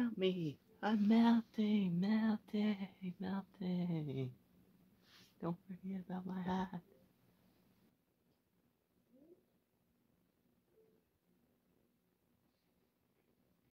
around me. I'm melting, melting, melting. Don't forget about my hat.